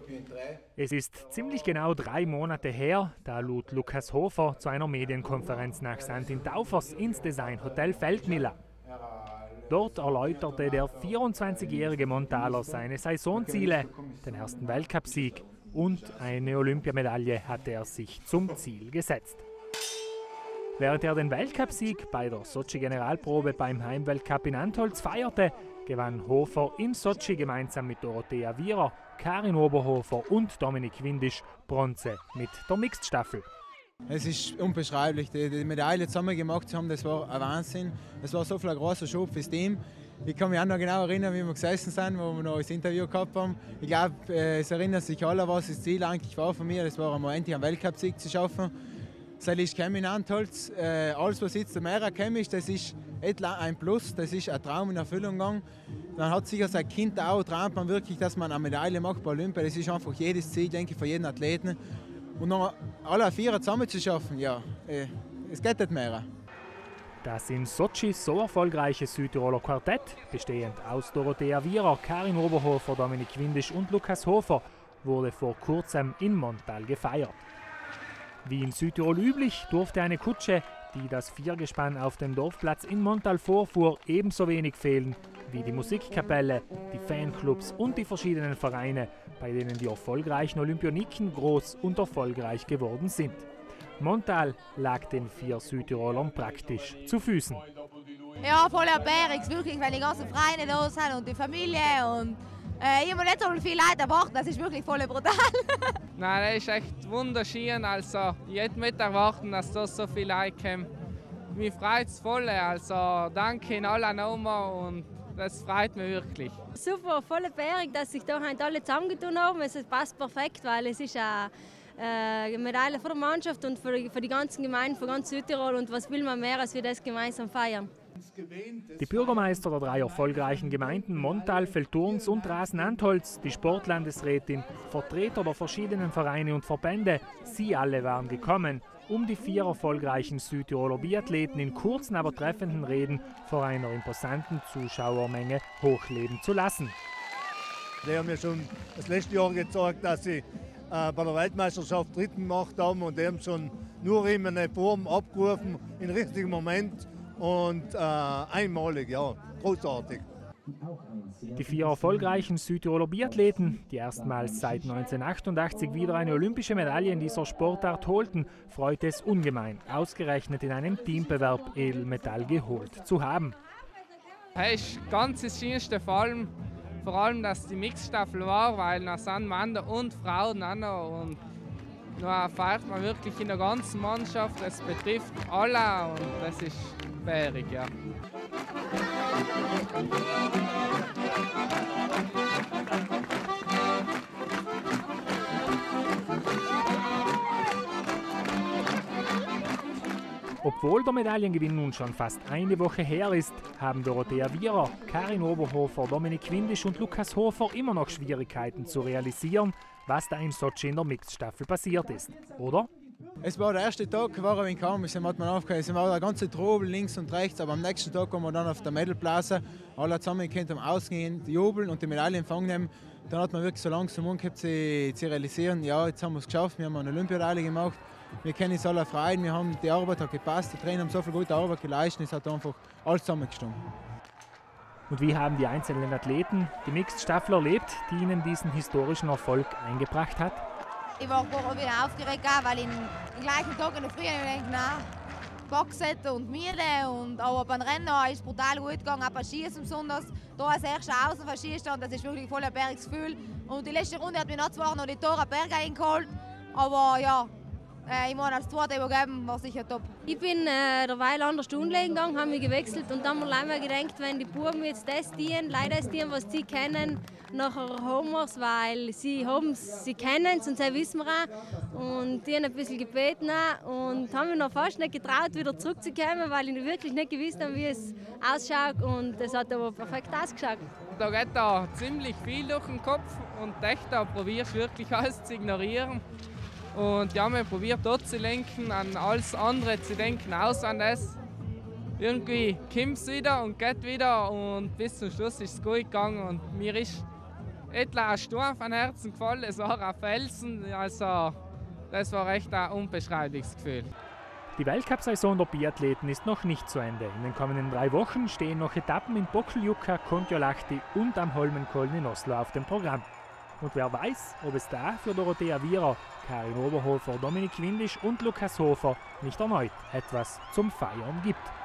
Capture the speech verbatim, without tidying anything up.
Es ist ziemlich genau drei Monate her, da lud Lukas Hofer zu einer Medienkonferenz nach Santin Taufers ins Designhotel Feldmila. Dort erläuterte der vierundzwanzigjährige Montaler seine Saisonziele, den ersten Weltcupsieg und eine Olympiamedaille hatte er sich zum Ziel gesetzt. Während er den Weltcupsieg bei der Sochi-Generalprobe beim Heimweltcup in Antholz feierte, gewann Hofer in Sochi gemeinsam mit Dorothea Wierer, Karin Oberhofer und Dominik Windisch Bronze mit der Mixed-Staffel. Es ist unbeschreiblich, die, die Medaille zusammen gemacht zu haben, das war ein Wahnsinn. Es war so viel ein großer Schub fürs Team. Ich kann mich auch noch genau erinnern, wie wir gesessen sind, wo wir noch das Interview gehabt haben. Ich glaube, es erinnern sich alle, was das Ziel eigentlich war von mir. Das war einmal endlich einen Weltcupsieg zu schaffen. Seit ich in Antholz, äh, alles was jetzt der Mera ist, das ist ein Plus, das ist ein Traum in Erfüllung gegangen. Dann hat sicher sein Kind auch träumt man wirklich, dass man eine Medaille macht bei Olympia. Das ist einfach jedes Ziel, denke ich, für jeden Athleten. Und noch alle vier zusammen zu schaffen, ja, äh, es geht nicht mehr. Das in Sochi so erfolgreiche Südtiroler Quartett, bestehend aus Dorothea Wierer, Karin Oberhofer, Dominik Windisch und Lukas Hofer, wurde vor kurzem in Montal gefeiert. Wie in Südtirol üblich durfte eine Kutsche, die das Viergespann auf dem Dorfplatz in Montal vorfuhr, ebenso wenig fehlen wie die Musikkapelle, die Fanclubs und die verschiedenen Vereine, bei denen die erfolgreichen Olympioniken groß und erfolgreich geworden sind. Montal lag den vier Südtirolern praktisch zu Füßen. Ja, voll erbärig, wirklich, weil die ganzen Vereine da sind und die Familie und äh, ich habe nicht so viel Leute erwartet, das ist wirklich voll brutal. Nein, das ist echt wunderschön, also ich hätte nicht erwartet, dass da so viele Leute kommen. Mich freut es voll, also danke in aller Nummer und das freut mich wirklich. Super, voll erbärig, dass sich da alle zusammengetan haben. Es passt perfekt, weil es ist eine Medaille für die Mannschaft und für die, für die ganzen Gemeinden, für ganz Südtirol. Und was will man mehr, als wir das gemeinsam feiern? Die Bürgermeister der drei erfolgreichen Gemeinden Montal, Velturns und Rasen-Antholz, die Sportlandesrätin, Vertreter der verschiedenen Vereine und Verbände, sie alle waren gekommen, um die vier erfolgreichen Südtiroler Biathleten in kurzen, aber treffenden Reden vor einer imposanten Zuschauermenge hochleben zu lassen. Die haben ja schon das letzte Jahr gezeigt, dass sie äh, bei der Weltmeisterschaft Dritten gemacht haben und die haben schon nur immer eine Form abgerufen, im richtigen Moment und äh, einmalig, ja, großartig. Die vier erfolgreichen Südtiroler Biathleten, die erstmals seit neunzehnhundertachtundachtzig wieder eine olympische Medaille in dieser Sportart holten, freute es ungemein, ausgerechnet in einem Teambewerb Edelmetall geholt zu haben. Das ist ganz das Schönste, vor allem, vor allem, dass die Mixstaffel war, weil da sind Männer und Frauen auch noch. Und da feiert man wirklich in der ganzen Mannschaft, es betrifft alle und das ist bärig, ja. Obwohl der Medaillengewinn nun schon fast eine Woche her ist, haben Dorothea Wierer, Karin Oberhofer, Dominik Windisch und Lukas Hofer immer noch Schwierigkeiten zu realisieren, was da in Sochi in der Mixed-Staffel passiert ist, oder? Es war der erste Tag, war ein wenig kaum, es hat man aufgehört, es war der ganze Trubel links und rechts, aber am nächsten Tag kommen wir dann auf der Medalplaza, alle zusammen können ausgehen, jubeln und die Medaille empfangen nehmen. Dann hat man wirklich so langsam umgekehrt, sie zu realisieren, ja, jetzt haben wir es geschafft, wir haben eine Olympiamedaille gemacht, wir können uns alle freuen, wir haben, die Arbeit hat gepasst, die Trainer haben so viel gute Arbeit geleistet, es hat einfach alles zusammengestimmt. Und wie haben die einzelnen Athleten die Mixed-Staffel erlebt, die ihnen diesen historischen Erfolg eingebracht hat? Ich war auch wieder aufgeregt, weil ich den gleichen Tag in der Früh denke, na, Boxen und müde. Und aber beim Rennen ist es brutal gut gegangen, auch beim Schießen besonders. Da als erster außen verschießt und das ist wirklich voll ein bergiges Gefühl. Und die letzte Runde hat mir noch zwar noch die Tore Berge eingeholt, aber ja, äh, ich meine, als Zweite übergeben war sicher top. Ich bin äh, derweil an der Stunde gegangen, habe mich gewechselt und dann haben wir gedacht, wenn die Buben jetzt das dienen, leider das dienen, was sie kennen, nachher haben wir es, weil sie haben sie kennen es und sie wissen wir auch. Und die haben ein bisschen gebeten auch und haben mich noch fast nicht getraut, wieder zurückzukommen, weil ich wirklich nicht gewusst habe, wie es ausschaut und es hat aber perfekt ausgeschaut. Da geht da ziemlich viel durch den Kopf und echt, da probierst du wirklich alles zu ignorieren. Und ja, wir probiert dort zu lenken, an alles andere zu denken, außer an das. Irgendwie kommt es wieder und geht wieder und bis zum Schluss ist es gut gegangen und mir ist etwa ein Sturm von Herzen gefallen, es war ein Felsen, also das war echt ein unbeschreibliches Gefühl. Die Weltcup-Saison der Biathleten ist noch nicht zu Ende. In den kommenden drei Wochen stehen noch Etappen in Pokljuka, Kontiolahti und am Holmenkollen in Oslo auf dem Programm. Und wer weiß, ob es da für Dorothea Wierer, Karin Oberhofer, Dominik Windisch und Lukas Hofer nicht erneut etwas zum Feiern gibt.